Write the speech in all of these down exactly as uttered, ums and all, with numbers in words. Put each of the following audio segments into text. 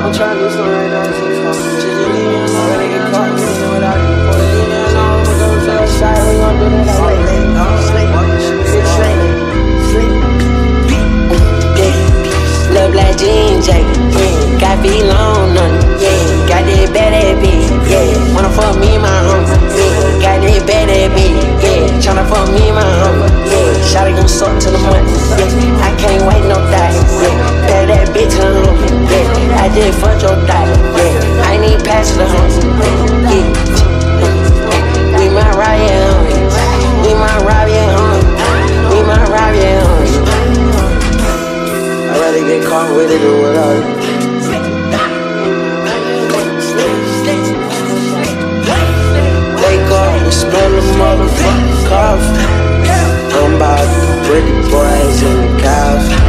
I'm trying to do something right now. Just leave me alone. I'm gonna get caught living without you. Before they leave me alone, I'm gonna go to the side. We gon' do that like late. Sleep, sleep, sleep, sleep. Yeah, little black jean jacket. Yeah, got V long on it. Yeah, got that bad bitch. Yeah, wanna fuck me, my homie. Yeah, got that bad bitch. Yeah, tryna fuck me, my homie. Yeah, shawty gon' suck to the money. Yeah, I can't wait no die. Yeah, bad that bitch to the loop. Yeah, I just fucked your thigh. Yeah, I need pass the home. Yeah, we might ride, yeah, homie. We might ride, yeah, homie. We might ride, yeah, homie. I'd rather get caught with it than without it. Wake up and smell the motherfucking coffee. I'm about the pretty boys in the coffee.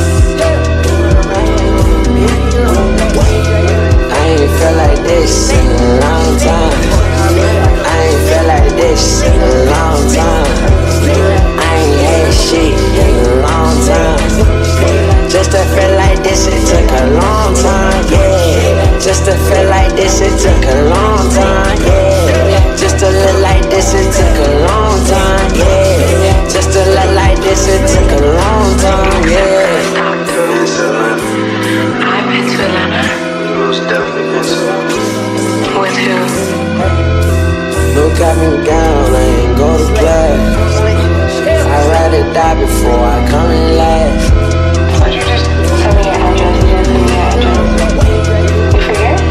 I ain't felt like this in a long time. I ain't felt like this in a long time. I ain't had shit in a long time. Just to feel like this, it took a long time, yeah. Just to feel like this, it took a long time, yeah. Just to look like this, it took a long time, yeah. Just to look like this, it took a long time, yeah. I've been to Atlanta. Most definitely been to. With who? Don't got me down, I ain't go to class. I'd rather die before I come in last. Would you just send me your address? You just send me your address. You forget?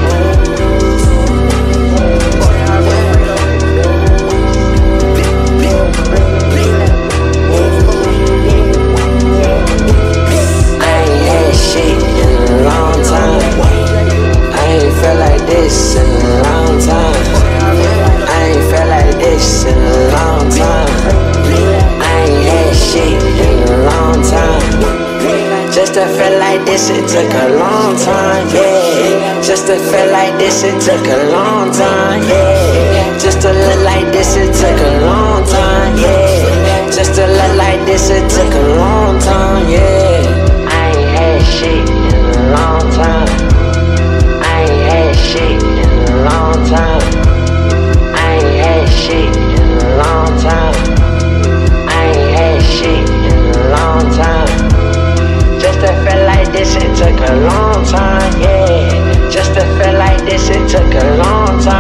I ain't had shit in a long time. I ain't felt like this in a long time. I ain't felt like this in a long time. I ain't had shit in a long time. Just to feel like this, it took a long time, yeah. Just to feel like this, it took a long time, yeah. Just to look like this, it took a long time, yeah. Just to look like this, it took a long time, yeah. I ain't had shit in a long time. I ain't had shit in a long time. I ain't had shit in a long time. I ain't had shit in a long time. Just to feel like this, it took a long time, yeah. Just to feel like this, it took a long time.